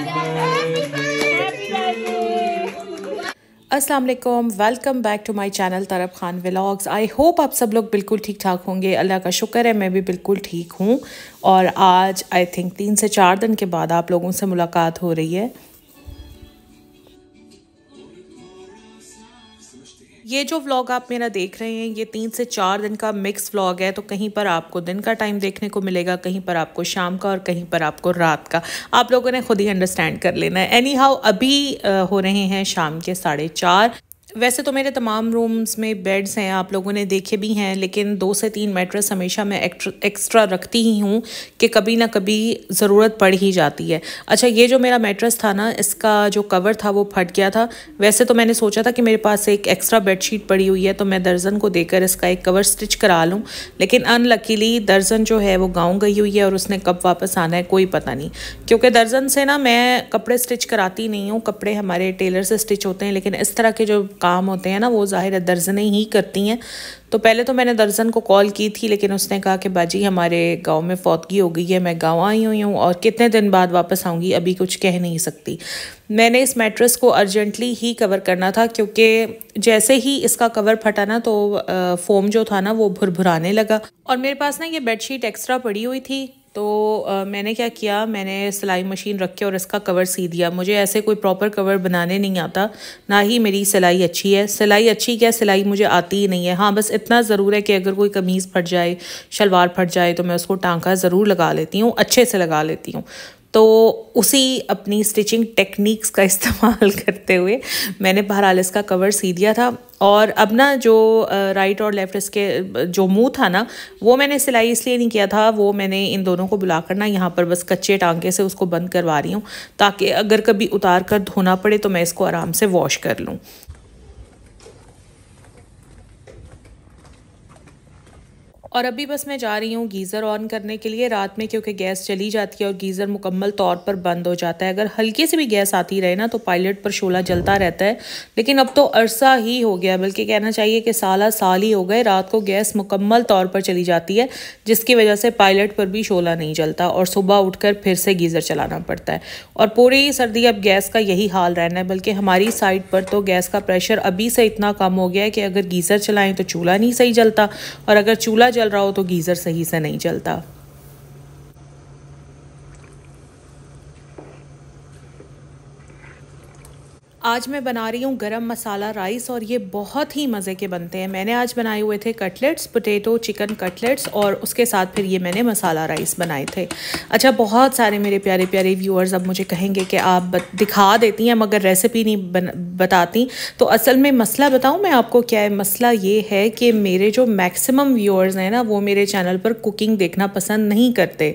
अस्सलाम वालेकुम, welcome back to my channel Tarab Khan vlogs. I hope आप सब लोग बिल्कुल ठीक ठाक होंगे। अल्लाह का शुक्र है मैं भी बिल्कुल ठीक हूँ। और आज आई थिंक 3 से 4 दिन के बाद आप लोगों से मुलाकात हो रही है। ये जो व्लॉग आप मेरा देख रहे हैं ये 3 से 4 दिन का मिक्स व्लॉग है। तो कहीं पर आपको दिन का टाइम देखने को मिलेगा, कहीं पर आपको शाम का और कहीं पर आपको रात का। आप लोगों ने खुद ही अंडरस्टैंड कर लेना है। एनी हाउ अभी हो रहे हैं शाम के 4:30। वैसे तो मेरे तमाम रूम्स में बेड्स हैं, आप लोगों ने देखे भी हैं, लेकिन 2 से 3 मैट्रेस हमेशा मैं एक्स्ट्रा रखती ही हूँ कि कभी ना कभी ज़रूरत पड़ ही जाती है। अच्छा, ये जो मेरा मैट्रेस था ना, इसका जो कवर था वो फट गया था। वैसे तो मैंने सोचा था कि मेरे पास एक एक्स्ट्रा बेडशीट पड़ी हुई है तो मैं दर्जन को देकर इसका एक कवर स्टिच करा लूँ, लेकिन अनलकीली दर्जन जो है वो गाँव गई हुई है और उसने कब वापस आना है कोई पता नहीं। क्योंकि दर्जन से ना मैं कपड़े स्टिच कराती नहीं हूँ, कपड़े हमारे टेलर से स्टिच होते हैं, लेकिन इस तरह के जो काम होते हैं ना वो ज़ाहिर है दर्जनें ही करती हैं। तो पहले तो मैंने दर्जन को कॉल की थी, लेकिन उसने कहा कि बाजी हमारे गांव में फौतगी हो गई है, मैं गांव आई हुई हूँ और कितने दिन बाद वापस आऊँगी अभी कुछ कह नहीं सकती। मैंने इस मैट्रेस को अर्जेंटली ही कवर करना था, क्योंकि जैसे ही इसका कवर फटा ना तो फोम जो था ना वो भुरभुराने लगा। और मेरे पास ना ये बेडशीट एक्स्ट्रा पड़ी हुई थी, तो मैंने क्या किया, मैंने सिलाई मशीन रख के और इसका कवर सी दिया। मुझे ऐसे कोई प्रॉपर कवर बनाने नहीं आता, ना ही मेरी सिलाई अच्छी है। सिलाई अच्छी क्या, सिलाई मुझे आती ही नहीं है। हाँ, बस इतना ज़रूर है कि अगर कोई कमीज़ फट जाए, शलवार फट जाए तो मैं उसको टांका ज़रूर लगा लेती हूँ, अच्छे से लगा लेती हूँ। तो उसी अपनी स्टिचिंग टेक्निक्स का इस्तेमाल करते हुए मैंने बहरहाल इसका कवर सी दिया था। और अब ना जो राइट और लेफ़्ट इसके जो मुंह था ना वो मैंने सिलाई इसलिए नहीं किया था, वो मैंने इन दोनों को बुलाकर ना यहाँ पर बस कच्चे टांके से उसको बंद करवा रही हूँ, ताकि अगर कभी उतार कर धोना पड़े तो मैं इसको आराम से वॉश कर लूँ। और अभी बस मैं जा रही हूँ गीज़र ऑन करने के लिए रात में, क्योंकि गैस चली जाती है और गीज़र मुकम्मल तौर पर बंद हो जाता है। अगर हल्की से भी गैस आती रहे ना तो पायलट पर शोला जलता रहता है, लेकिन अब तो अरसा ही हो गया, बल्कि कहना चाहिए कि साल ही हो गए, रात को गैस मुकम्मल तौर पर चली जाती है, जिसकी वजह से पायलट पर भी शोला नहीं जलता और सुबह उठकर फिर से गीज़र चलाना पड़ता है। और पूरी सर्दी अब गैस का यही हाल रहना है, बल्कि हमारी साइड पर तो गैस का प्रेशर अभी से इतना कम हो गया है कि अगर गीज़र चलाएं तो चूल्हा नहीं सही जलता, और अगर चूल्हा चल रहा हो तो गीज़र सही से नहीं चलता। आज मैं बना रही हूँ गरम मसाला राइस और ये बहुत ही मज़े के बनते हैं। मैंने आज बनाए हुए थे कटलेट्स, पोटैटो चिकन कटलेट्स, और उसके साथ फिर ये मैंने मसाला राइस बनाए थे। अच्छा, बहुत सारे मेरे प्यारे प्यारे व्यूअर्स अब मुझे कहेंगे कि आप दिखा देती हैं मगर रेसिपी नहीं बताती। तो असल में मसला बताऊँ मैं आपको क्या है? मसला ये है कि मेरे जो मैक्सिमम व्यूअर्स हैं ना वो मेरे चैनल पर कुकिंग देखना पसंद नहीं करते।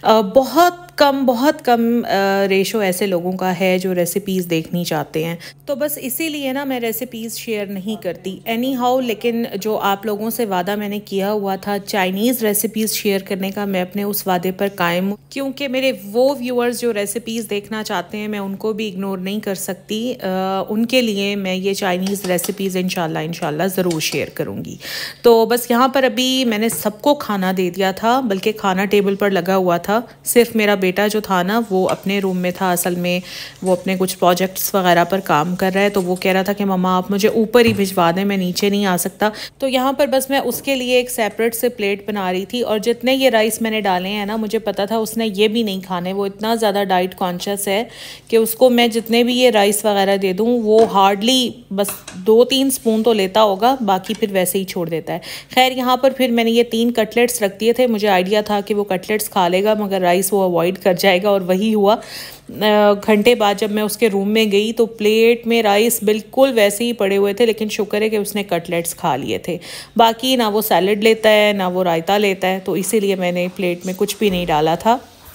बहुत कम रेशो ऐसे लोगों का है जो रेसिपीज़ देखनी चाहते हैं, तो बस इसीलिए ना मैं रेसिपीज़ शेयर नहीं करती। एनी हाउ, लेकिन जो आप लोगों से वादा मैंने किया हुआ था चाइनीज़ रेसिपीज़ शेयर करने का, मैं अपने उस वादे पर कायम हूँ, क्योंकि मेरे वो व्यूअर्स जो रेसिपीज़ देखना चाहते हैं मैं उनको भी इग्नोर नहीं कर सकती। उनके लिए मैं ये चाइनीज़ रेसिपीज़ इंशाल्लाह ज़रूर शेयर करूँगी। तो बस यहाँ पर अभी मैंने सबको खाना दे दिया था, बल्कि खाना टेबल पर लगा हुआ था। सिर्फ मेरा बेटा जो था ना वो अपने रूम में था, असल में वो अपने कुछ प्रोजेक्ट्स वगैरह पर काम कर रहा है, तो वो कह रहा था कि मम्मा आप मुझे ऊपर ही भिजवा दें, मैं नीचे नहीं आ सकता। तो यहाँ पर बस मैं उसके लिए एक सेपरेट से प्लेट बना रही थी। और जितने ये राइस मैंने डाले हैं ना, मुझे पता था उसने ये भी नहीं खाने, वो इतना ज़्यादा डाइट कॉन्शियस है कि उसको मैं जितने भी ये राइस वगैरह दे दूँ वो हार्डली बस 2-3 स्पून तो लेता होगा, बाकी फिर वैसे ही छोड़ देता है। खैर, यहाँ पर फिर मैंने ये 3 कटलेट्स रख दिए थे। मुझे आइडिया था कि वो कटलेट्स खा लेगा मगर राइस वो अवॉइड कर जाएगा, और वही हुआ। घंटे बाद जब मैं उसके रूम में गई तो प्लेट में राइस बिल्कुल वैसे ही पड़े हुए थे, लेकिन शुक्र है कि उसने कटलेट्स खा लिए थे। बाकी ना वो सैलड लेता है ना वो रायता लेता है, तो इसीलिए मैंने प्लेट में कुछ भी नहीं डाला था।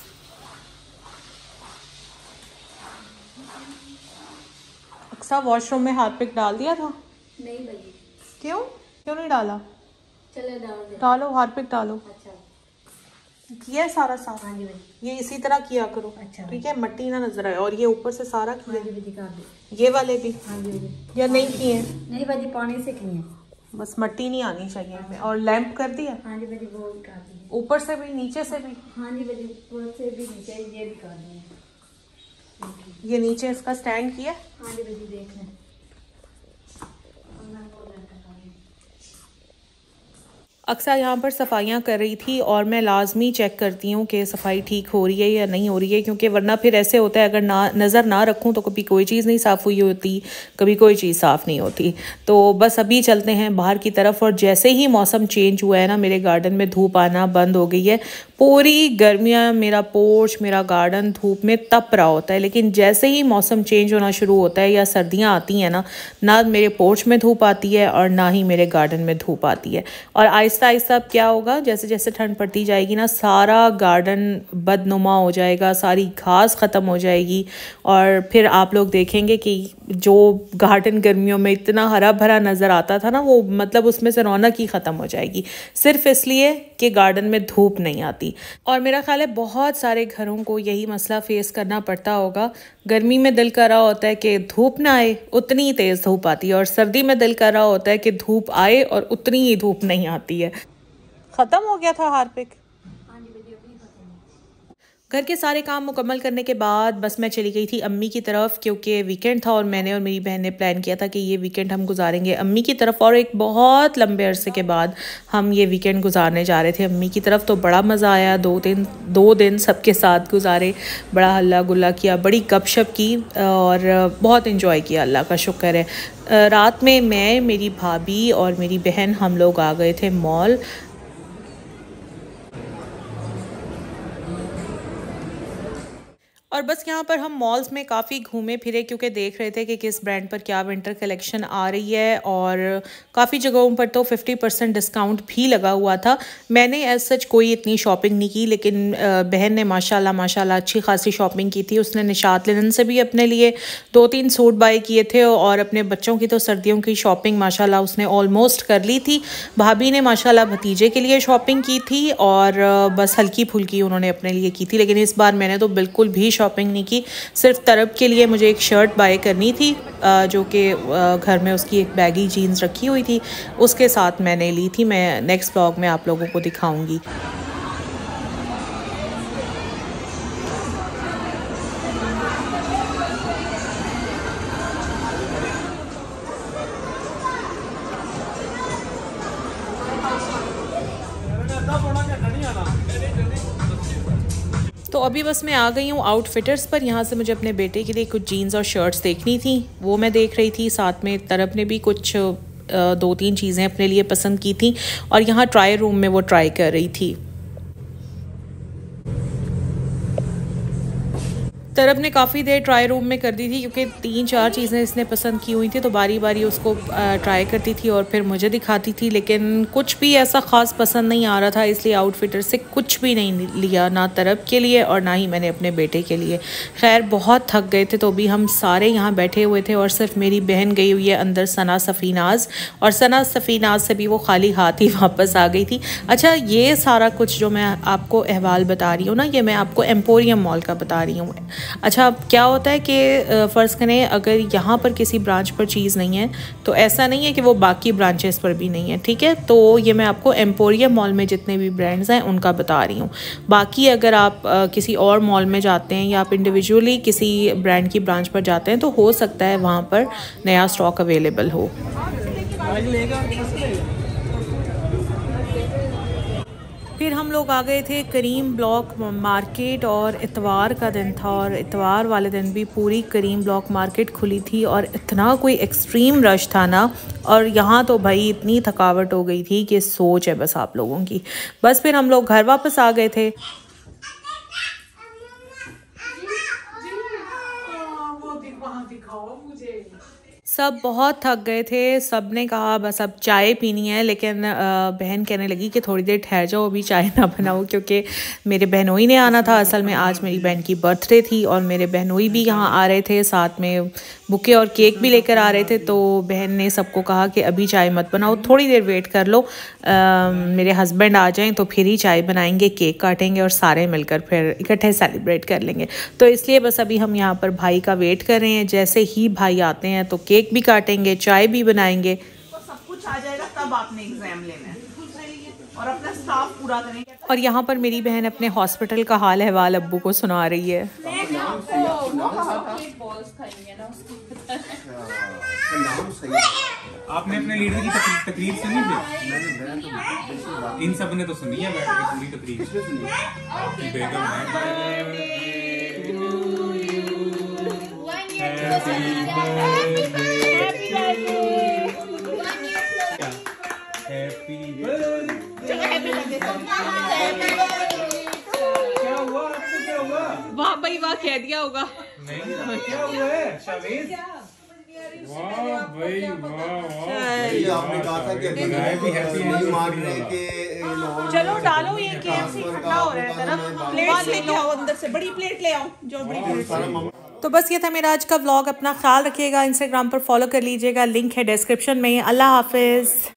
अक्सर वॉशरूम में हार्पिक डाल दिया था? नहीं भाई। क्यों नहीं डाला? चलो डालो, हार्पिक डालो। अच्छा, किया सारा साफ? हाँ जी भाई। ये इसी तरह किया करो। अच्छा, ठीक है, मट्टी ना नजर आए। और ये ऊपर से सारा किया? हाँ जी दिखा दो। ये वाले भी? हाँ जी भाई। या नहीं किए? नहीं भाई, पानी से किए। बस मट्टी नहीं आनी चाहिए इसमें। और लैंप कर दिया? हाँ जी भाई, वो दिखा दी। ऊपर से भी नीचे से भी? हाँ जी भाई, ऊपर से भी नीचे ये दिखा दिए। ये नीचे इसका स्टैंड किया। हाँ जी दीदी देख लें। अक्सर यहाँ पर सफाइयाँ कर रही थी और मैं लाजमी चेक करती हूँ कि सफाई ठीक हो रही है या नहीं हो रही है, क्योंकि वरना फिर ऐसे होता है अगर नज़र ना रखूँ तो कभी कोई चीज़ नहीं साफ़ हुई होती, कभी कोई चीज़ साफ़ नहीं होती। तो बस अभी चलते हैं बाहर की तरफ। और जैसे ही मौसम चेंज हुआ है ना, मेरे गार्डन में धूप आना बंद हो गई है। पूरी गर्मियाँ मेरा पोर्च, मेरा गार्डन धूप में तप रहा होता है, लेकिन जैसे ही मौसम चेंज होना शुरू होता है या सर्दियाँ आती हैं ना मेरे पोर्च में धूप आती है और ना ही मेरे गार्डन में धूप आती है। और आहिस्ता आहिस्ता अब क्या होगा, जैसे जैसे ठंड पड़ती जाएगी ना, सारा गार्डन बदनुमा हो जाएगा, सारी घास ख़त्म हो जाएगी। और फिर आप लोग देखेंगे कि जो गार्डन गर्मियों में इतना हरा भरा नज़र आता था ना, वो मतलब उसमें से रौनक ही ख़त्म हो जाएगी, सिर्फ इसलिए कि गार्डन में धूप नहीं आती। और मेरा ख्याल है बहुत सारे घरों को यही मसला फेस करना पड़ता होगा। गर्मी में दिल कर रहा होता है कि धूप ना आए, उतनी ही तेज़ धूप आती है, और सर्दी में दिल कर रहा होता है कि धूप आए और उतनी ही धूप नहीं आती है। ख़त्म हो गया था हार्पिक। घर के सारे काम मुकम्मल करने के बाद बस मैं चली गई थी अम्मी की तरफ, क्योंकि वीकेंड था और मैंने और मेरी बहन ने प्लान किया था कि ये वीकेंड हम गुजारेंगे अम्मी की तरफ। और एक बहुत लंबे अरसे के बाद हम ये वीकेंड गुजारने जा रहे थे अम्मी की तरफ। तो बड़ा मज़ा आया, 2 दिन सबके साथ गुजारे, बड़ा हल्ला गुल्ला किया, बड़ी गपशप की और बहुत इन्जॉय किया, अल्लाह का शुक्र है। रात में मैं, मेरी भाभी और मेरी बहन हम लोग आ गए थे मॉल। और बस यहाँ पर हम मॉल्स में काफ़ी घूमे फिरे, क्योंकि देख रहे थे कि किस ब्रांड पर क्या विंटर कलेक्शन आ रही है। और काफ़ी जगहों पर तो 50% डिस्काउंट भी लगा हुआ था। मैंने एज सच कोई इतनी शॉपिंग नहीं की, लेकिन बहन ने माशाल्लाह अच्छी खासी शॉपिंग की थी। उसने निशात लिनन से भी अपने लिए 2-3 सूट बाय किए थे, और अपने बच्चों की तो सर्दियों की शॉपिंग माशाल्लाह उसने ऑलमोस्ट कर ली थी। भाभी ने माशाल्लाह भतीजे के लिए शॉपिंग की थी, और बस हल्की फुल्की उन्होंने अपने लिए की थी। लेकिन इस बार मैंने तो बिल्कुल भी शॉपिंग नहीं की। सिर्फ तरब के लिए मुझे एक शर्ट बाय करनी थी, जो कि घर में उसकी एक बैगी जीन्स रखी हुई थी, उसके साथ मैंने ली थी। मैं नेक्स्ट व्लॉग में आप लोगों को दिखाऊंगी। तो अभी बस मैं आ गई हूँ आउटफिटर्स पर। यहाँ से मुझे अपने बेटे के लिए कुछ जीन्स और शर्ट्स देखनी थी, वो मैं देख रही थी। साथ में तरफ ने भी कुछ 2-3 चीज़ें अपने लिए पसंद की थी, और यहाँ ट्राई रूम में वो ट्राई कर रही थी। तरब ने काफ़ी देर ट्राई रूम में कर दी थी, क्योंकि 3-4 चीज़ें इसने पसंद की हुई थी, तो बारी बारी उसको ट्राई करती थी और फिर मुझे दिखाती थी। लेकिन कुछ भी ऐसा ख़ास पसंद नहीं आ रहा था, इसलिए आउटफिटर से कुछ भी नहीं लिया, ना तरब के लिए और ना ही मैंने अपने बेटे के लिए। खैर बहुत थक गए थे, तो अभी हम सारे यहाँ बैठे हुए थे, और सिर्फ मेरी बहन गई हुई है अंदर सना सफ़ीनाज, और सना सफ़ीनाज से भी वो खाली हाथ ही वापस आ गई थी। अच्छा, ये सारा कुछ जो मैं आपको अहवाल बता रही हूँ ना, ये मैं आपको एम्पोरियम मॉल का बता रही हूँ। अच्छा, अब क्या होता है कि फ़र्ज़ करें अगर यहाँ पर किसी ब्रांच पर चीज़ नहीं है, तो ऐसा नहीं है कि वो बाकी ब्रांचेस पर भी नहीं है, ठीक है। तो ये मैं आपको एम्पोरियम मॉल में जितने भी ब्रांड्स हैं उनका बता रही हूँ। बाकी अगर आप किसी और मॉल में जाते हैं या आप इंडिविजुअली किसी ब्रांड की ब्रांच पर जाते हैं, तो हो सकता है वहाँ पर नया स्टॉक अवेलेबल हो। फिर हम लोग आ गए थे करीम ब्लॉक मार्केट, और इतवार का दिन था, और इतवार वाले दिन भी पूरी करीम ब्लॉक मार्केट खुली थी, और इतना कोई एक्सट्रीम रश था ना। और यहाँ तो भाई इतनी थकावट हो गई थी कि सोच है बस आप लोगों की। बस फिर हम लोग घर वापस आ गए थे। सब बहुत थक गए थे, सब ने कहा बस अब चाय पीनी है, लेकिन बहन कहने लगी कि थोड़ी देर ठहर जाओ, अभी चाय ना बनाओ, क्योंकि मेरे बहनोई ने आना था। असल में आज मेरी बहन की बर्थडे थी, और मेरे बहनोई भी यहाँ आ रहे थे, साथ में बुके और केक भी लेकर आ रहे थे। तो बहन ने सबको कहा कि अभी चाय मत बनाओ, थोड़ी देर वेट कर लो, मेरे हस्बैंड आ जाएं तो फिर ही चाय बनाएंगे, केक काटेंगे और सारे मिलकर फिर इकट्ठे सेलिब्रेट कर लेंगे। तो इसलिए बस अभी हम यहाँ पर भाई का वेट कर रहे हैं। जैसे ही भाई आते हैं तो केक भी काटेंगे, चाय भी बनाएंगे, तो सब कुछ आ जाएगा, तब आपने एग्जाम लेना है। और अपना साफ पूरा करें। और यहाँ पर मेरी बहन अपने हॉस्पिटल का हाल अहवाल अब्बू को सुना रही है। आपने अपने लीडर की तकरीर सुनी थी? इन सब ने तो सुनी है बैठ के पूरी तकरीर। आपकी बेगम है। वाह भाई वाह कह दिया होगा। नहीं क्या हुआ है शावेज? वाह भाई वाह। आपने कहा था कि चलो डालो ये KFC खट्टा हो रहा है तरफ। प्लेट लेके आओ अंदर से, बड़ी प्लेट ले आओ जो बड़ी प्लेट। तो बस ये था मेरा आज का व्लॉग। अपना ख्याल रखिएगा, इंस्टाग्राम पर फॉलो कर लीजिएगा, लिंक है डिस्क्रिप्शन में। अल्लाह हाफिज़।